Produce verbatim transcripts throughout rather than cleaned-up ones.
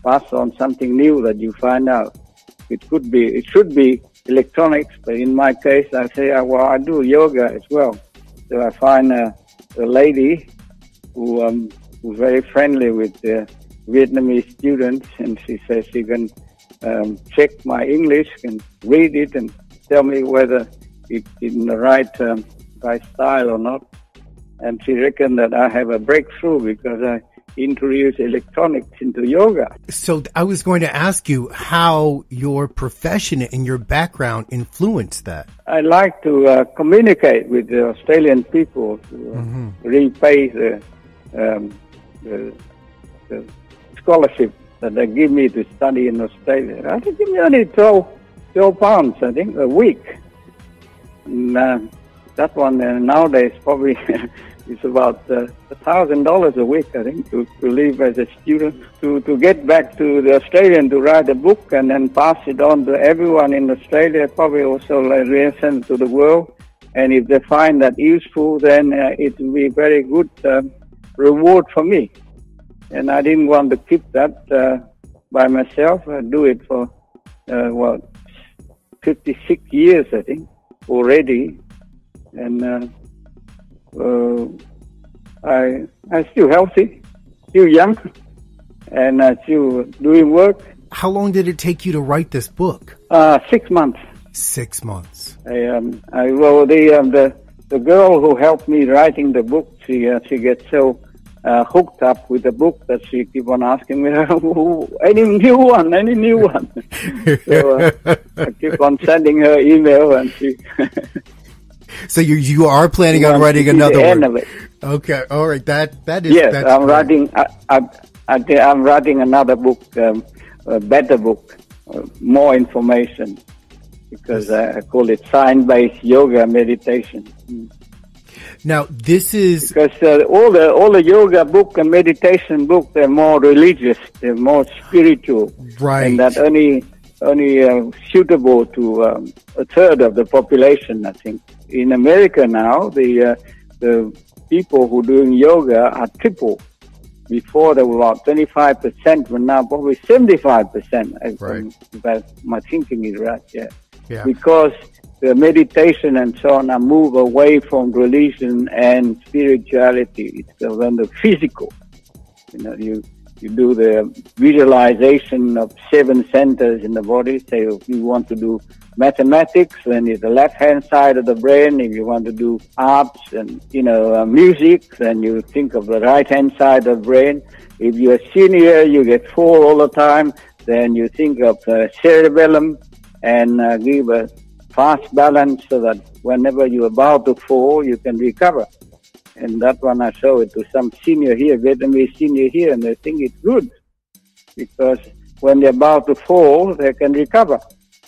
pass on something new that you find out. It could be, it should be electronics, but in my case, I say, well, I do yoga as well. So I find a, a lady who um, who's very friendly with the Vietnamese students, and she says she can um, check my English and read it and tell me whether it's in the right um, right style or not. And she reckoned that I have a breakthrough because I introduced electronics into yoga. So I was going to ask you how your profession and your background influenced that. I like to uh, communicate with the Australian people to uh, mm-hmm. repay the, um, the, the scholarship that they give me to study in Australia. I think give me only twelve, twelve pounds, I think, a week. And, uh, that one uh, nowadays probably is about uh, one thousand dollars a week, I think, to, to live as a student, to, to get back to the Australian to write a book and then pass it on to everyone in Australia, probably also like, send to the world. And if they find that useful, then uh, it will be a very good uh, reward for me. And I didn't want to keep that uh, by myself. I do it for, uh, what, fifty-six years, I think, already. And uh, uh, I I'm still healthy, still young, and uh, still doing work. How long did it take you to write this book? Uh, six months. Six months. I um I well the um, the the girl who helped me writing the book, she uh, she gets so uh, hooked up with the book that she keep on asking me, any new one, any new one. So uh, I keep on sending her email, and she. So you you are planning on writing another one? Okay, all right. That that is yes. That's I'm great. writing. I, I, I I'm writing another book, um, a better book, uh, more information, because I, I call it science-based yoga meditation. Mm. Now this is because uh, all the all the yoga book and meditation book, they're more religious, they're more spiritual, right? And that only only uh, suitable to um, a third of the population, I think. In America now, the uh, the people who are doing yoga are triple. Before there were about twenty-five percent, but now probably seventy-five percent. Right. If I, my thinking is right, yeah. Yeah. Because the meditation and so on are move away from religion and spirituality. It's on the physical. You know, you you do the visualization of seven centers in the body. Say if you want to do mathematics, then it's the left-hand side of the brain. If you want to do arts and, you know, uh, music, then you think of the right-hand side of the brain. If you're a senior, you get fall all the time, then you think of uh, cerebellum and uh, give a fast balance so that whenever you're about to fall, you can recover. And that one I show it to some senior here, Vietnamese senior here, and they think it's good because when they're about to fall, they can recover.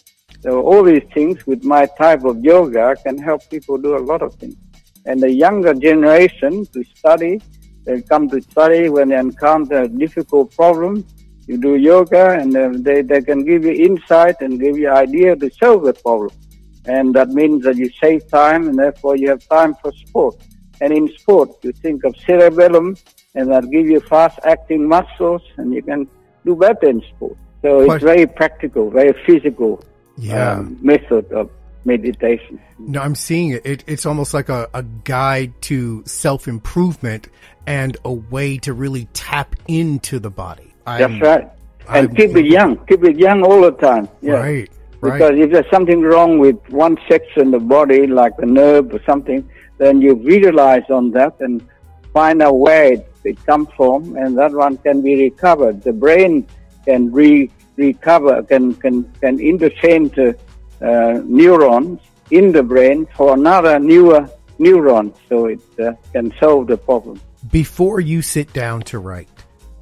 So all these things with my type of yoga can help people do a lot of things. And the younger generation to study, they come to study when they encounter difficult problems. You do yoga and uh, they, they can give you insight and give you idea to solve the problem. And that means that you save time and therefore you have time for sport. And in sport, you think of cerebellum and that give you fast-acting muscles and you can do better in sport. So it's very practical, very physical. Yeah. Um, method of meditation. No, I'm seeing it. it it's almost like a, a guide to self-improvement and a way to really tap into the body. I'm, That's right. And I'm, keep it young. Keep it young all the time. Yeah. Right, right. Because if there's something wrong with one section of the body, like a nerve or something, then you visualize on that and find out where it, it comes from, and that one can be recovered. The brain can re recover, can can can interchange uh, uh, neurons in the brain for another newer neuron, so it uh, can solve the problem. Before you sit down to write,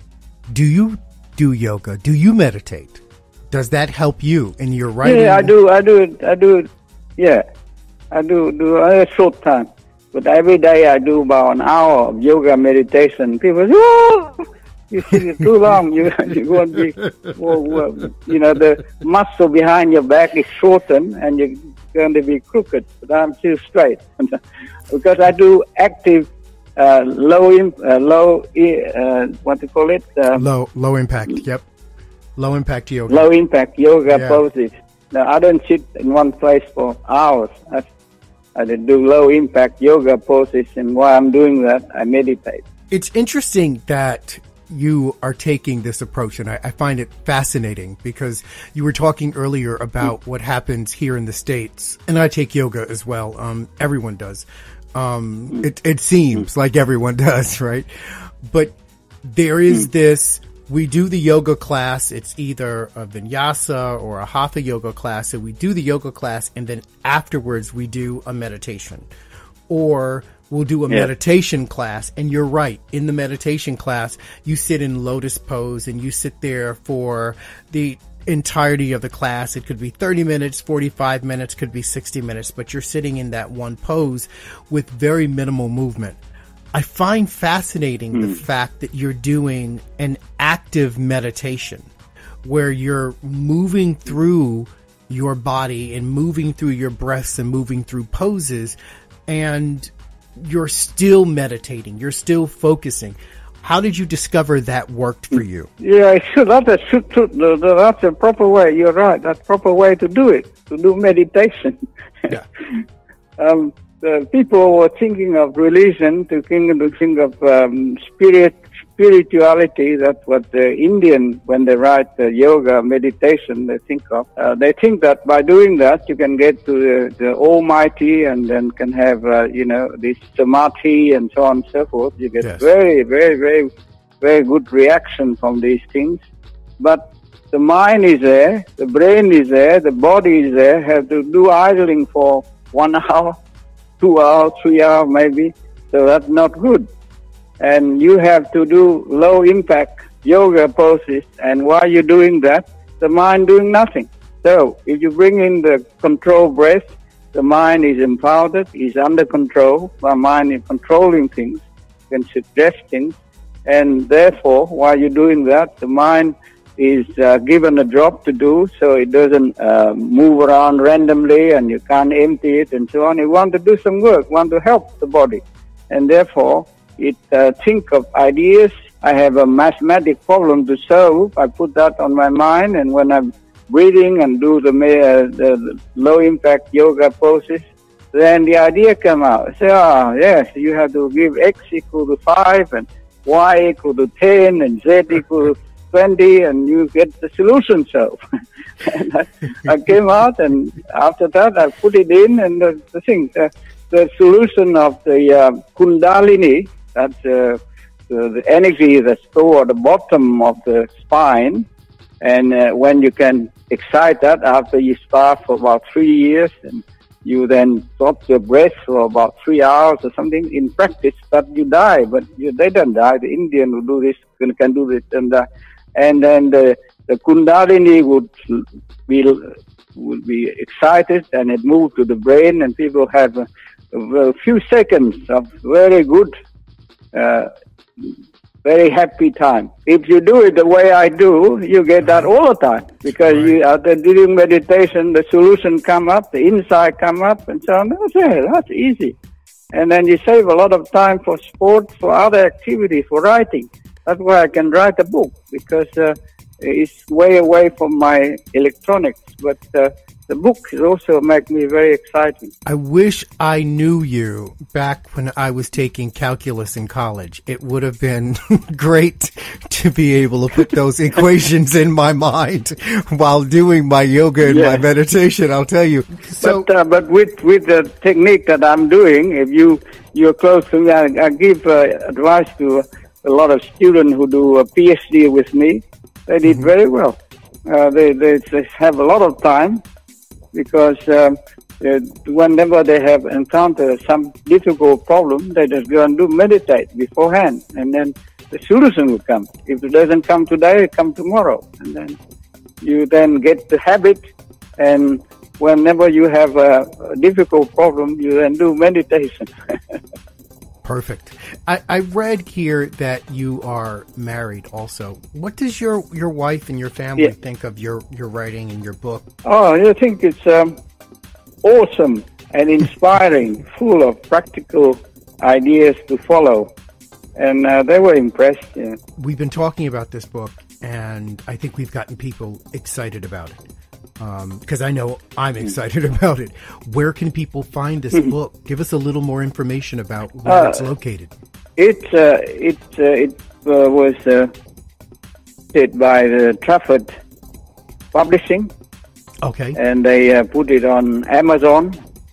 do you do yoga? Do you meditate? Does that help you in your writing? Yeah, I do. I do it. I do it. Yeah, I do do a short time, but every day I do about an hour of yoga meditation. People say, "Oh, you sit it too long. You you won't be." Well, well, you know, the muscle behind your back is shortened, and you're going to be crooked. But I'm still straight because I do active, uh, low, uh, low, uh, what do you call it? Uh, low, low impact. Yep. Low impact yoga. Low impact yoga Yeah. poses. Now, I don't sit in one place for hours. I, I do low impact yoga poses, and while I'm doing that, I meditate. It's interesting that you are taking this approach, and I, I find it fascinating because you were talking earlier about what happens here in the States, and I take yoga as well. Um, everyone does. Um, it, it seems like everyone does, right? But there is this, we do the yoga class. It's either a vinyasa or a Hatha Yoga class. So we do the yoga class, and then afterwards we do a meditation, or we'll do a yeah. meditation class. And you're right. In the meditation class, you sit in lotus pose and you sit there for the entirety of the class. It could be thirty minutes, forty-five minutes, could be sixty minutes, but you're sitting in that one pose with very minimal movement. I find fascinating mm. the fact that you're doing an active meditation where you're moving through your body and moving through your breaths and moving through poses, and you're still meditating. You're still focusing. How did you discover that worked for you? Yeah, that's a, that's a proper way. You're right. That's a proper way to do it, to do meditation. Yeah. um, the people were thinking of religion, to think, to think of um, spirit, spirituality. That's what the Indian, when they write the yoga meditation, they think of. Uh, they think that by doing that, you can get to the, the Almighty, and then can have, uh, you know, this samadhi and so on and so forth. You get yes. very, very, very, very good reaction from these things. But the mind is there, the brain is there, the body is there. Have to do idling for one hour, two hours, three hours maybe. So that's not good. And you have to do low impact yoga poses, and while you're doing that, the mind doing nothing. So if you bring in the control breath, the mind is empowered, is under control. The mind is controlling things, can suggest things, and therefore while you're doing that, the mind is uh, given a job to do, so it doesn't uh, move around randomly and you can't empty it and so on. You want to do some work, want to help the body, and therefore it uh, think of ideas. I have a mathematic problem to solve. I put that on my mind, and when I'm breathing and do the, uh, the, the low impact yoga poses, then the idea come out. I say, ah, yes, you have to give x equal to five and y equal to ten and z equal to twenty, and you get the solution solved. And I, I came out, and after that I put it in, and the, the thing, the, the solution of the uh, Kundalini, that's uh, the, the energy that's stored at the bottom of the spine, and uh, when you can excite that after you start for about three years, and you then stop your breath for about three hours or something in practice, but you die, but you, they don't die. The Indian will do this, can, can do this, and uh, and then the, the Kundalini would be would be excited, and it moved to the brain, and people have a, a few seconds of very good, uh, very happy time. If you do it the way I do, you get that all the time, because right. you after doing meditation, the solution come up, the insight come up, and so on. That's it. That's easy, and then you save a lot of time for sport, for other activities, for writing. That's why I can write a book, because uh, it's way away from my electronics. But uh, the book also make me very exciting. I wish I knew you back when I was taking calculus in college. It would have been great to be able to put those equations in my mind while doing my yoga and yeah. my meditation, I'll tell you. So, but, uh, but with, with the technique that I'm doing, if you, you're close to me, I, I give uh, advice to a lot of students who do a PhD with me. They did mm-hmm. very well. Uh, they, they, they have a lot of time, because um, whenever they have encountered some difficult problem, they just go and do meditate beforehand, and then the solution will come. If it doesn't come today, it come tomorrow, and then you then get the habit. And whenever you have a, a difficult problem, you then do meditation. Perfect. I, I read here that you are married also. What does your, your wife and your family yeah. think of your, your writing and your book? Oh, I think it's um, awesome and inspiring, full of practical ideas to follow. And uh, they were impressed. Yeah. We've been talking about this book, and I think we've gotten people excited about it. Because um, I know I'm excited about it. Where can people find this book? Give us a little more information about where uh, it's located. It's uh, it uh, it uh, was uh, did by the Trafford Publishing. Okay. And they uh, put it on Amazon.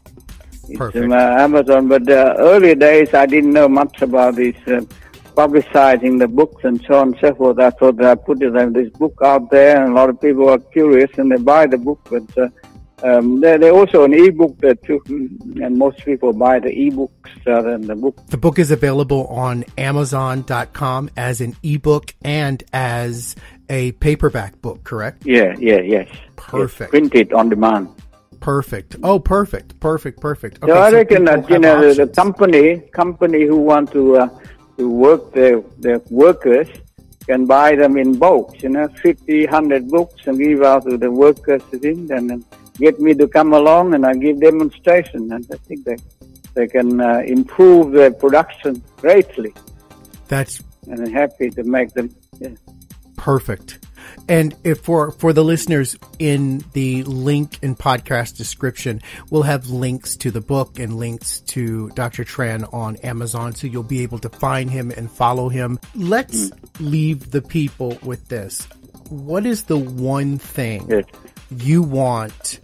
It's Perfect. on uh, Amazon, but uh, early days I didn't know much about this. Uh, publicizing the books and so on and so forth. I thought that I put it, uh, this book out there, and a lot of people are curious and they buy the book. But uh, um, there, there's also an e-book there too, and most people buy the e-books rather than the book. The book is available on Amazon dot com as an e-book and as a paperback book, correct? Yeah, yeah, yes. Perfect. Yes, printed on demand. Perfect. Oh, perfect, perfect, perfect. Okay, so I so reckon that, you know, the, the company, company who want to... Uh, to work their, their workers can buy them in bulks, you know, fifty, one hundred books and give out to the workers in and then get me to come along and I give demonstration. And I think they, they can uh, improve their production greatly. That's... And I'm happy to make them, yeah. Perfect. And if for, for the listeners, in the link in podcast description, we'll have links to the book and links to Doctor Tran on Amazon, so you'll be able to find him and follow him. Let's mm. leave the people with this. What is the one thing yes. you want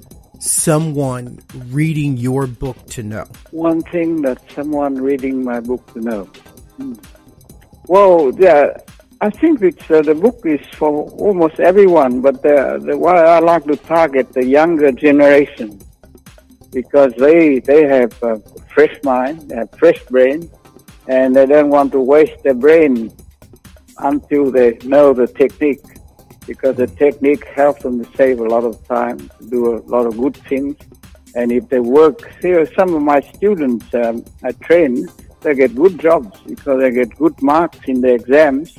someone reading your book to know? One thing that someone reading my book to know. Hmm. Well, yeah. I think it's, uh, the book is for almost everyone, but the, the, why I like to target the younger generation, because they they have a fresh mind, they have fresh brain, and they don't want to waste their brain until they know the technique, because the technique helps them to save a lot of time, to do a lot of good things. And if they work, here some of my students um, I train, they get good jobs because they get good marks in the exams.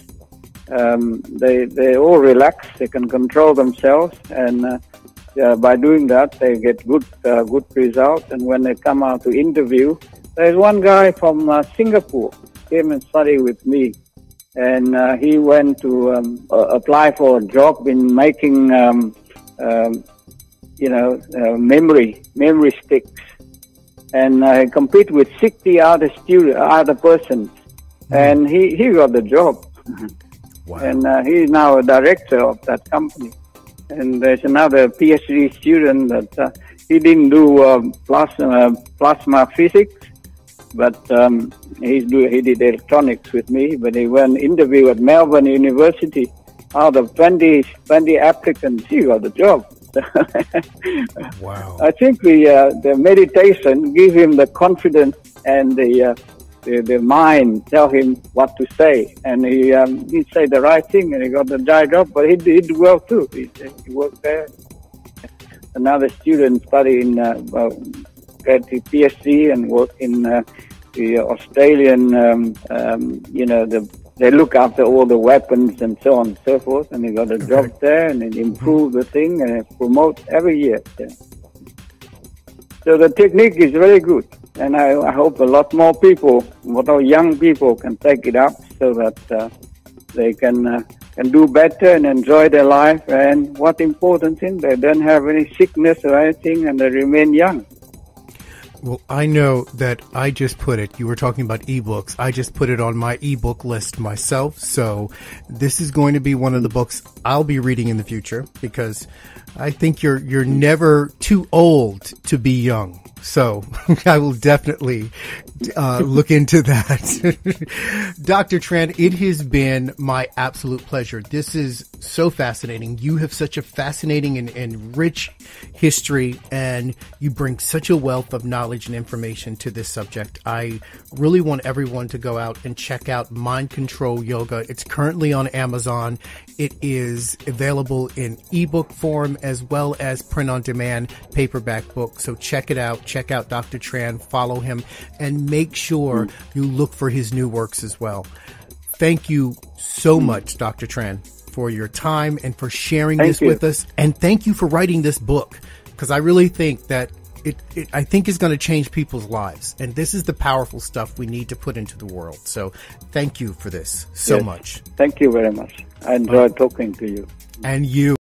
Um, they they all relax. They can control themselves, and uh, uh, by doing that, they get good uh, good results. And when they come out to interview, there's one guy from uh, Singapore came and studied with me, and uh, he went to um, uh, apply for a job in making um, um, you know uh, memory memory sticks, and uh, compete with sixty other student other persons, mm. and he he got the job. Wow. And uh, he's now a director of that company. And there's another PhD student that uh, he didn't do um, plasma, plasma physics, but um, he's do, he did electronics with me. But he went interview at Melbourne University. Out of twenty, twenty applicants, he got the job. Wow. I think the uh, the meditation give him the confidence and the uh, The, the mind tell him what to say, and he um, he said the right thing, and he got the job. But he did well too. He, he worked there. Another student studied in uh, well, got the PhD and worked in uh, the Australian. Um, um, you know, the they look after all the weapons and so on and so forth, and he got a job okay. there, and it improved the thing, and it promotes every year. Yeah. So the technique is very good. And I, I hope a lot more people, a lot of young people can take it up so that uh, they can uh, can do better and enjoy their life. And what important thing, they don't have any sickness or anything, and they remain young. Well, I know that I just put it, you were talking about ebooks, I just put it on my ebook list myself. So this is going to be one of the books I'll be reading in the future, because I think you're you're never too old to be young. So I will definitely uh, look into that. Doctor Tran, it has been my absolute pleasure. This is so fascinating. You have such a fascinating and, and rich history, and you bring such a wealth of knowledge and information to this subject. I really want everyone to go out and check out Mind Control Yoga. It's currently on Amazon. It is available in ebook form as well as print on demand paperback book. So check it out. Check out Doctor Tran, follow him, and make sure you look for his new works as well. Thank you so much, Doctor Tran, for your time and for sharing thank this you. with us. And thank you for writing this book, because I really think that it, it I think is going to change people's lives. And this is the powerful stuff we need to put into the world. So thank you for this so yes. much. Thank you very much. I enjoyed uh, talking to you. And you.